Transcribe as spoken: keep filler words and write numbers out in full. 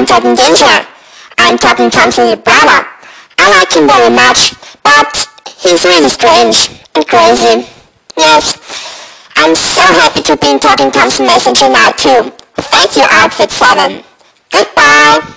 talking Ginger. I'm talking Thompson, your brother. I like him very much, but he's really strange and crazy. Yes, I'm so happy to be in Talking Thompson Messenger now too. Thank you, Outfit seven. Goodbye.